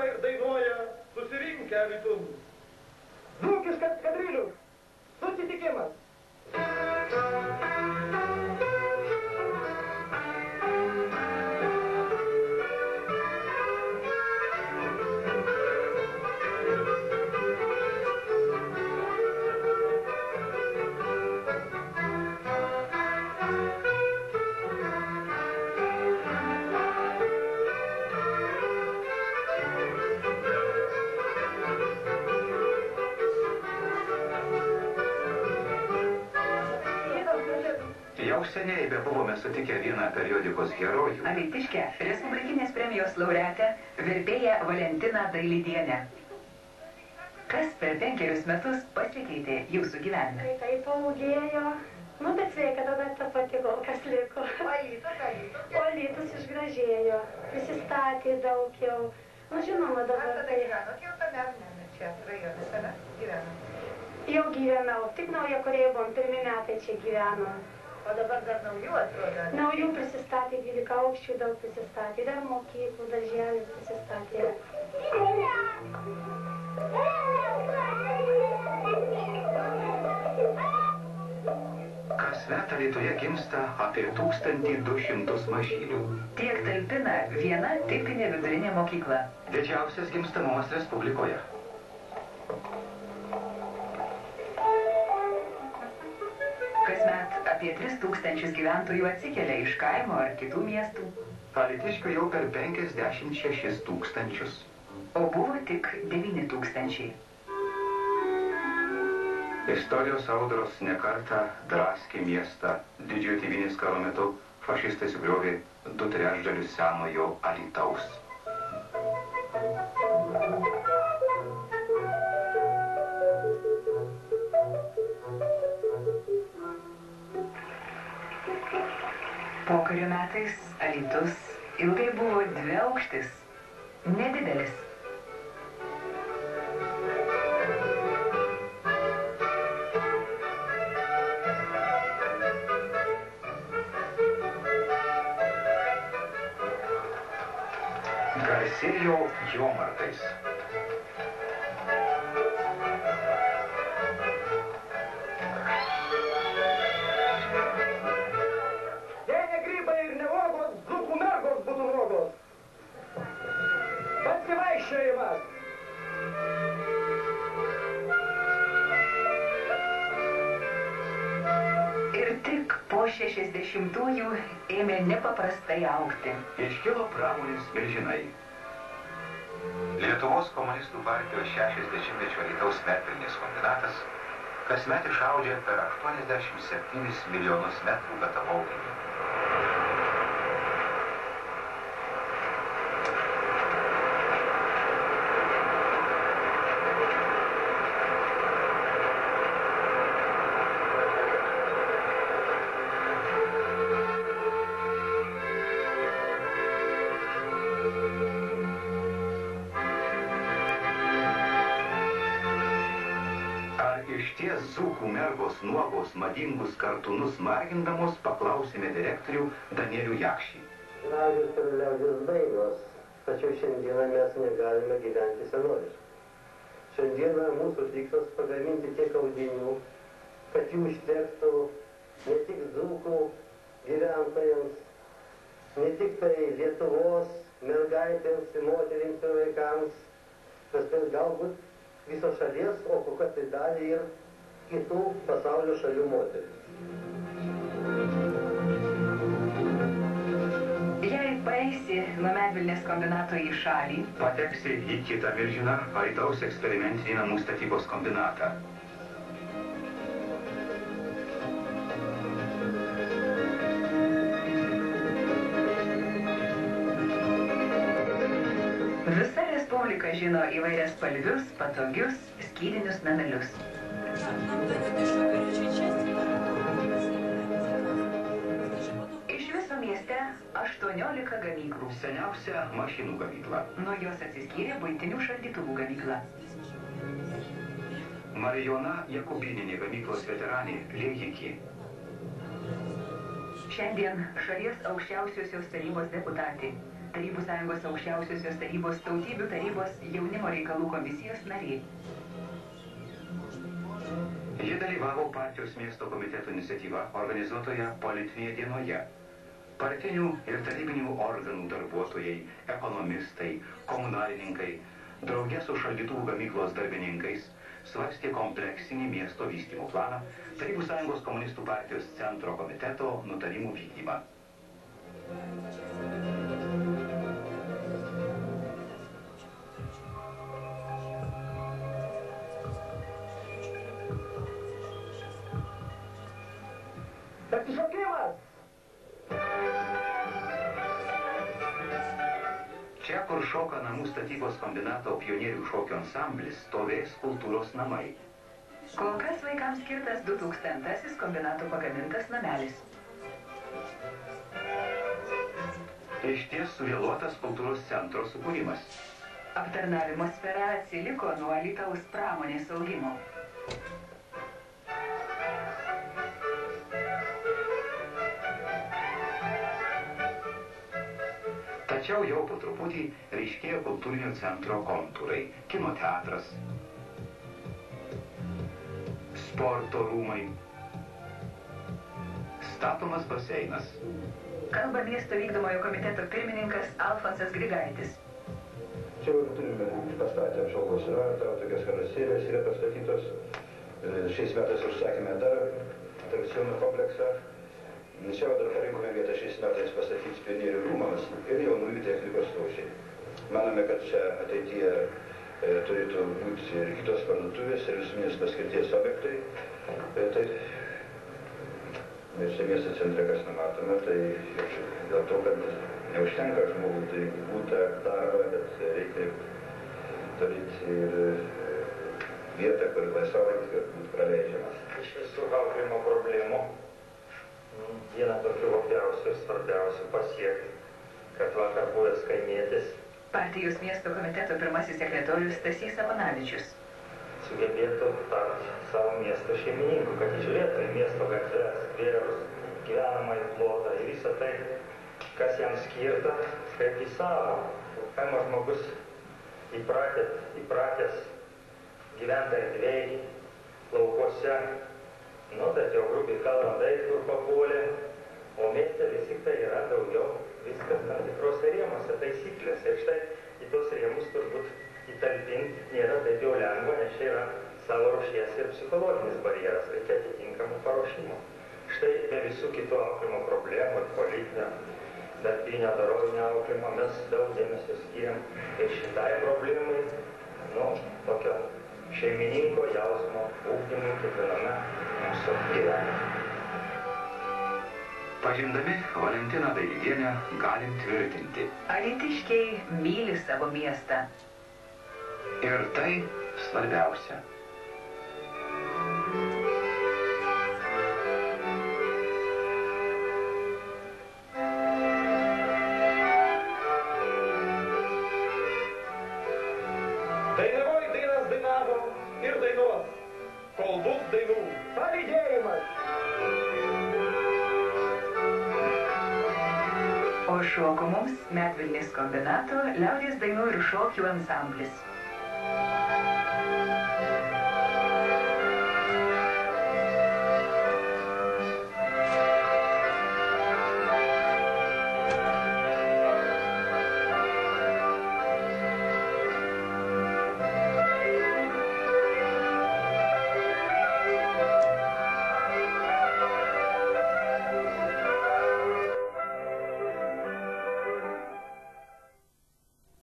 ir dainuoja susirinkę alytun. Dzūkiškas kadrilius. Susitikimas. Jau seniai bebuvome sutikę vieną periodikos herojų. Alytiškę Respublikinės premijos laureatę, vertėją Valentiną Dailidienę. Kas per 5 metus pasikeitė jūsų gyvenime? Tai paūgėjo, bet sveikata dar ta pati, kol kas liko. O Alytus išgražėjo, prisistatė daug jau. Žinoma, dabar tai... Jau tada, čia rajone save gyvenam. Jau gyvenau, tik Naujakuriai buvom, 1 metai čia gyvenom. O dabar dar naujų atrodo? Naujų prisistatė, 12 aukščių daug prisistatė, dar mokyklų, darželių prisistatė. Kasmet Alytuje gimsta apie 1200 mažylių. Tiek talpina viena tipinė vidurinė mokykla. Didžiausias gimstamumas Respublikoje. Kasmet apie 3000 gyventojų atsikelia iš kaimo ar kitų miestų. Alytiškių jau per 56 000. O buvo tik 9000. Istorijos audros nekartą draskė miestą. Didžiojo tėvynės karo metu fašistai sugriovė 2/3 senojo Alytaus. Pokario metais Alytus ilgai buvo 2-aukštis, nedidelis. Garsėjo jomartais. Ir tik po 60-ųjų ėmė nepaprastai augti. Iškilo pramonės milžinai. Lietuvos komunistų partijos 60-mečio Alytaus medvilnės kombinatas kasmet išaudžia per 87 milijonus metrų gatavau linijų. Išties dzūkų mergos nuogos madingus kartūnus margindamos paklausėme direktorių Danielių Jakšį. Gražios ir liaudės dainos, tačiau šiandieną mes negalime gyventi senoriškai. Šiandieną mūsų tikslas pagaminti tiek audinių, kad jų užtektų ne tik dzūkų gyventojams, ne tik tai Lietuvos mergaitėms, moterims ir vaikams, bet tai galbūt visos šalies, o kokią tai dalį ir kitų pasaulio šalių moteris. Jei paeisi nuo medvilnės kombinato į šalį, pateksi į kitą milžiną Alytaus eksperimentinį namų statybos kombinatą. visa Respublika žino įvairias spalvius, patogius, skydinius namelius. Iš viso mieste 18 gamyklų. Seniausia mašinų gamykla. Nuo jos atsiskyrė buitinių šaldytuvų gamykla. Marijona Jakubininė gamyklos veteranė Liejikė. Šiandien šalies aukščiausiosios tarybos deputatė, Tarybų sąjungos aukščiausiosios tarybos tautybių tarybos jaunimo reikalų komisijos narė. Ji dalyvavo partijos miesto komiteto iniciatyva organizuotoje politinėje dienoje. Partinių ir tarybinių organų darbuotojai, ekonomistai, komunalininkai, drauge su šaldytuvų gamyklos darbininkais svarstė kompleksinį miesto vystymo planą, Tarybų sąjungos komunistų partijos centro komiteto nutarimų vykdymą. Pasišokimas! Čia, kur šoka namų statybos kombinato pionierių šokio ansamblis, stovės kultūros namai. Kol kas vaikams skirtas 2000-asis kombinato pagamintas namelis. Išties suvėluotas kultūros centro sukūrimas. Aptarnavimo sfera atsiliko nuo Alytaus pramonės augimo. Tačiau jau po truputį ryškėjo kultūrinio centro kontūrai, kino teatras, sporto rūmai, statomas baseinas. Kalba miesto vykdomojo komiteto pirmininkas Alfonsas Grigaitis. Čia jau turime pastatę apžvalgos ratą, tokias karuselės yra pastatytos. Šiais metais užsakėme dar atrakcionų kompleksą. Čia dar parinkome vietą šiais metais pastatyti pionierių rūmams ir jaunųjų technikos stočiai. Manome, kad čia ateityje turėtų būti ir kitos parduotuvės ir visuomenės paskirties objektai. Tai čia miesto centre, kas numatome, tai dėl to, kad neužtenka žmogų, tai būtų darbą, bet reikia turėti ir vietą, kur laisvalaikis būtų praleidžiamas. Iš visų auklėjimo problemų viena tokių opiausių ir svarbiausių pasiekti, kad vakar buvęs kaimietis Partijos miesto komiteto pirmasis sekretorius Stasys Apanavičius. sugebėtų tapti savo miesto šeimininku, kad žiūrėtų į miesto gatves, skverus, gyvenamąjį plotą ir visą tai, kas jam skirta, kaip į savo. Kaimo žmogus įpratęs gyventi erdvėj, laukuose, bet jau grubiai kalbant, kur papuolė, o mieste vis tik tai yra daugiau viskas tam tikrose rėmose, taisyklėse. Ir štai į tos rėmus turbūt įtalpinti nėra taip jau lengva, nes čia yra savo ruošies ir psichologinis barjeras, reikia atitinkamų paruošimų. Štai be visų kitų auklėjimo problemų, politinio, darbinio, dorovinio auklėjimo mes daug dėmesio skiriam ir šitai problemai, tokio šeimininko jausmo ugdymui kiekviename mūsų gyvenime. Pažindami Valentiną Dailidienę galim tvirtinti. Alytiškiai myli savo miestą. Ir tai svarbiausia. Dainavoji dainas dainavo ir dainuos, kol bus dainų. Palydėjimas! O šoko mums Medvilnės kombinato liaudies dainų ir šokių ansamblis.